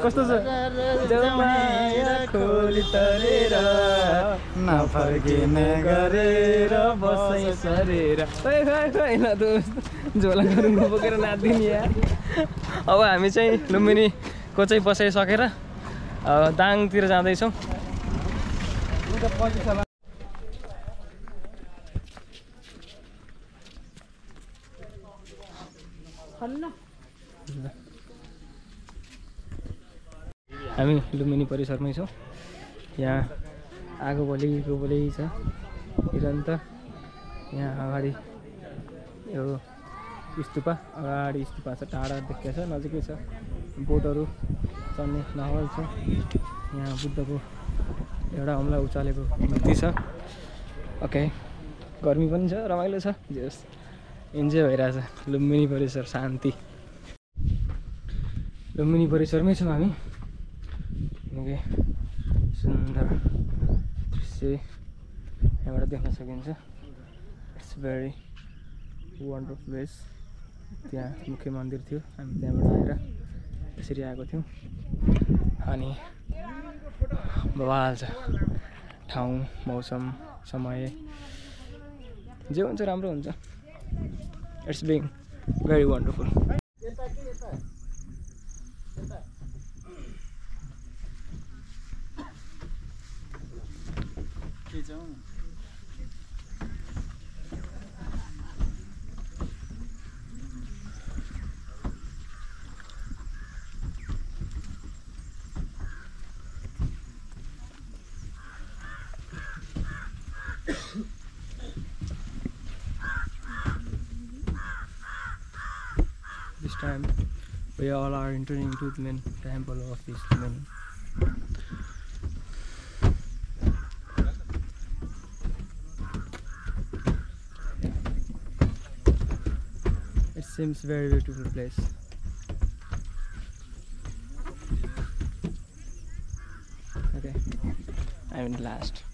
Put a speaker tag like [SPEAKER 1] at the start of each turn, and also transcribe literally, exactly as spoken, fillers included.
[SPEAKER 1] कस्तो छ जमाया खोली तरेर नफर्किने गरेर बसै सरेर खै खै खै न दोस्त झोला गरुङ बोकेर नाच्दिने यार। अब हामी चाहिँ लुम्बिनीको चाहिँ बसाइसकेर दाङतिर जाँदैछौँ। हामी लुम्बिनी परिसरमै छौँ। यहाँ आगो बलिएको बलि छ निरन्तर। यहाँ अगाडि यो स्तूपा अगाडि स्तूपा छ, टाढा देखेको छ, नजिकै छ। बोटहरू चल्ने माहौल छ। यहाँ बुद्धको एउटा हमला उचालेको मूर्ति छ। ओके गर्मी पनि छ, रमाइलो छ, जस इन्जोय भइरहेछ। लुम्बिनी परिसर शान्ति। लुम्बिनी परिसरमै छौँ हामी। निकै सुन्दर दृश्य यहाँबाट देख्न सकिन्छ। It's very wonderful place. त्यहाँ मुख्य मन्दिर थियो, हामी त्यहाँबाट आएर यसरी आएको थियौँ। अनि बवाल छ ठाउँ, मौसम, समय जे हुन्छ राम्रो हुन्छ। It's being very wonderful. This time we all are entering into the main temple of this main. It seems very beautiful place. Okay, I'm in the last.